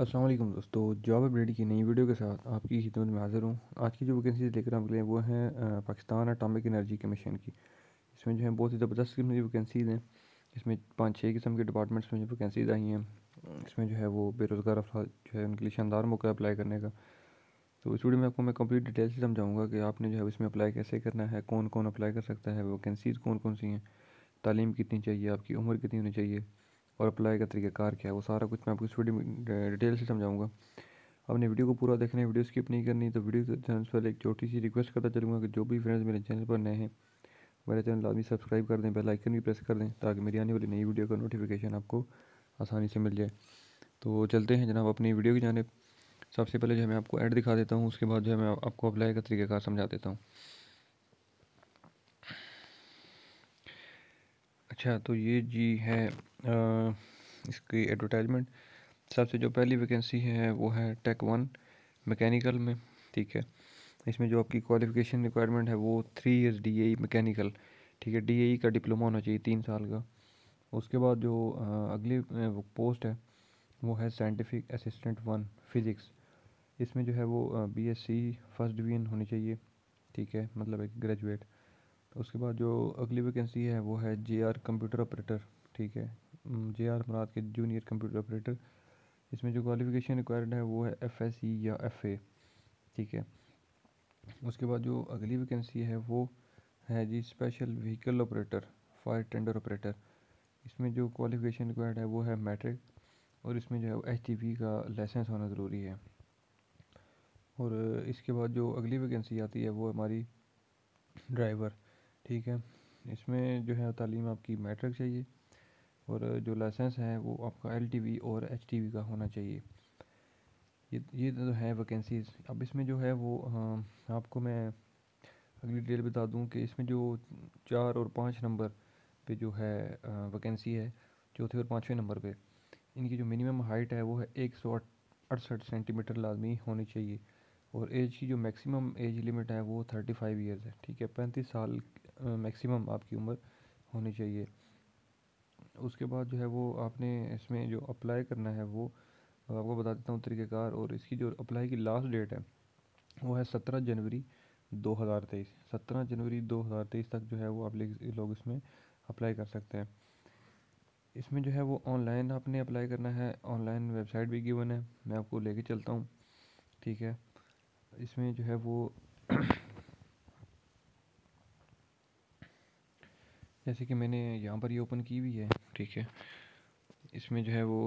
अस्सलाम वालेकुम दोस्तों, जॉब अपडेट की नई वीडियो के साथ आपकी खिदमत में हाज़िर हूँ। आज की जो वैकेंसीज लेकर आपके लिए वो हैं पाकिस्तान एटॉमिक एनर्जी कमीशन की। इसमें जो है बहुत ही ज़बरदस्त किस्म की वैकेंसीज़ हैं। इसमें 5-6 किस्म के डिपार्टमेंट्स में जो वैकेंसीज आई हैं, इसमें जो है वो बेरोज़गार अफराद जो है उनके लिए शानदार मौका है अप्लाई करने का। तो इस वीडियो में आपको मैं कंप्लीट डिटेल से समझाऊंगा कि आपने जो है इसमें अप्लाई कैसे करना है, कौन कौन अप्लाई कर सकता है, वैकेंसीज़ कौन कौन सी हैं, तालीम कितनी चाहिए, आपकी उम्र कितनी होनी चाहिए और अप्लाई का तरीक़ाकार क्या है, वो सारा कुछ मैं आपको इस वीडियो में डिटेल से समझाऊंगा। आपने वीडियो को पूरा देखना है, वीडियो स्किप नहीं करनी। तो वीडियो के चैनल पर एक छोटी सी रिक्वेस्ट करता चलूँगा कि जो भी फ्रेंड्स मेरे चैनल पर नए हैं, मेरे चैनल लाजमी सब्सक्राइब कर दें, बेल आइकन भी प्रेस कर दें ताकि मेरी आने वाली नई वीडियो का नोटिफिकेशन आपको आसानी से मिल जाए। तो चलते हैं जनाब अपनी वीडियो की जानिब। सबसे पहले जो है मैं आपको ऐड दिखा देता हूँ, उसके बाद जो है मैं आपको अप्लाई का तरीक़ाकार समझा देता हूँ। अच्छा, तो ये जी है इसकी एडवर्टाइजमेंट। सबसे जो पहली वैकेंसी है वो है टेक 1 मैकेनिकल में। ठीक है, इसमें जो आपकी क्वालिफ़िकेशन रिक्वायरमेंट है वो 3 ईयर्स DAE मैकेनिकल। ठीक है, DAE का डिप्लोमा होना चाहिए 3 साल का। उसके बाद जो अगली वो पोस्ट है वो है साइंटिफिक असिस्टेंट 1 फिज़िक्स। इसमें जो है वो BSc फर्स्ट डिवीज़न होनी चाहिए। ठीक है, मतलब एक ग्रेजुएट। उसके बाद जो अगली वैकेंसी है वो है JR कंप्यूटर ऑपरेटर। ठीक है, JR मुराद के जूनियर कंप्यूटर ऑपरेटर। इसमें जो क्वालिफ़िकेशन रिक्वायर्ड है वो है FSE या FA। ठीक है, उसके बाद जो अगली वैकेंसी है वो है जी special vehicle operator, fire tender operator. इसमें जो क्वालिफ़िकेशन रिक्वायर्ड है वो है मैट्रिक और इसमें जो है HGV का लाइसेंस होना ज़रूरी है। और इसके बाद जो अगली वैकेंसी आती है वो हमारी ड्राइवर। ठीक है, इसमें जो है तालीम आपकी मैट्रिक चाहिए और जो लाइसेंस है वो आपका LTV और HTV का होना चाहिए। ये तो है वैकेंसीज़। अब इसमें जो है वो आपको मैं अगली डिटेल बता दूं कि इसमें जो 4 और 5 नंबर पे जो है वैकेंसी है, चौथे और 5वें नंबर पे इनकी जो मिनिमम हाइट है वो है 168 सेंटीमीटर लाजमी होनी चाहिए। और एज की जो मैक्सिमम एज लिमिट है वो 35 ईयर्स है। ठीक है, 35 साल मैक्सिमम आपकी उम्र होनी चाहिए। उसके बाद जो है वो आपने इसमें जो अप्लाई करना है वो आपको बता देता हूँ तरीक़ेकार। और इसकी जो अप्लाई की लास्ट डेट है वो है 17 जनवरी 2023। 17 जनवरी 2023 तक जो है वो आप लोग इसमें अप्लाई कर सकते हैं। इसमें जो है वो ऑनलाइन आपने अप्लाई करना है, ऑनलाइन वेबसाइट भी गिवन है, मैं आपको लेके चलता हूँ। ठीक है, इसमें जो है वो जैसे कि मैंने यहाँ पर ये ओपन की हुई है। ठीक है, इसमें जो है वो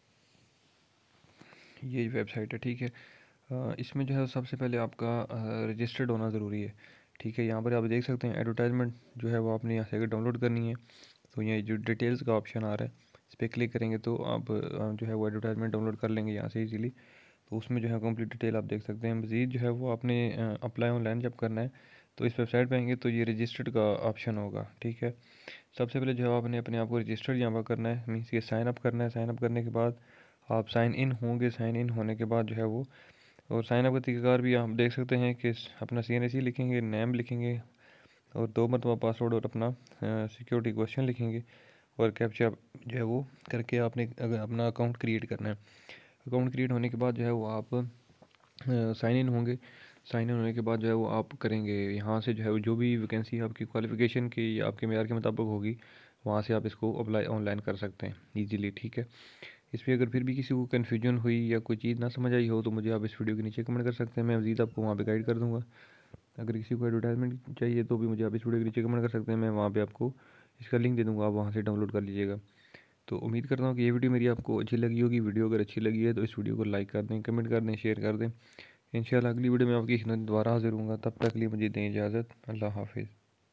ये वेबसाइट है। ठीक है, इसमें जो है सबसे पहले आपका रजिस्टर्ड होना ज़रूरी है। ठीक है, यहाँ पर आप देख सकते हैं एडवर्टाइजमेंट जो है वो आपने यहाँ से अगर डाउनलोड करनी है तो ये जो डिटेल्स का ऑप्शन आ रहा है इस पर क्लिक करेंगे तो आप जो है वो एडवर्टाइजमेंट डाउनलोड कर लेंगे यहाँ से इजीली। तो उसमें जो है कंप्लीट डिटेल आप देख सकते हैं। मज़ीद जो है वो आपने अप्लाई ऑनलाइन जब करना है तो इस वेबसाइट पे आएंगे तो ये रजिस्टर्ड का ऑप्शन होगा। ठीक है, सबसे पहले जो है आपने अपने आप को रजिस्टर्ड यहाँ पर करना है, मीन्स ये साइन अप करना है। साइन अप करने के बाद आप साइन इन होंगे। साइन इन होने के बाद जो है वो और साइन अप का तरीक़ाकार भी आप देख सकते हैं कि अपना CNAC लिखेंगे, नेम लिखेंगे और 2 मरतबा पासवर्ड और अपना सिक्योरिटी क्वेश्चन लिखेंगे और कैप्चा जो है वो करके आपने अगर अपना अकाउंट क्रिएट करना है। अकाउंट क्रिएट होने के बाद जो है वो आप साइन इन होंगे। साइन इन होने के बाद जो है वो आप करेंगे यहाँ से जो है वो जो भी वैकेंसी आपकी क्वालिफ़िकेशन की या आपके मेयार के मुताबिक होगी वहाँ से आप इसको अप्लाई ऑनलाइन कर सकते हैं ईजीली। ठीक है, इस पर अगर फिर भी किसी को कन्फ्यूजन हुई या कोई चीज़ ना समझ आई हो तो मुझे आप इस वीडियो के नीचे कमेंट कर सकते हैं, मैं मज़ीद आपको वहाँ पे गाइड कर दूँगा। अगर किसी को एडवर्टाइजमेंट चाहिए तो भी मुझे आप इस वीडियो के नीचे कमेंट कर सकते हैं, मैं वहाँ पे आपको इसका लिंक दे दूँगा, आप वहाँ से डाउनलोड कर लीजिएगा। तो उम्मीद करता हूँ कि ये वीडियो मेरी आपको अच्छी लगी होगी। वीडियो अगर अच्छी लगी है तो इस वीडियो को लाइक कर दें, कमेंट कर दें, शेयर कर दें। इंशाल्लाह अगली वीडियो में आपकी खिदमत दोबारा हाज़िर होऊंगा। तब तक के लिए मुझे दें इजाज़त। अल्लाह हाफ़िज़।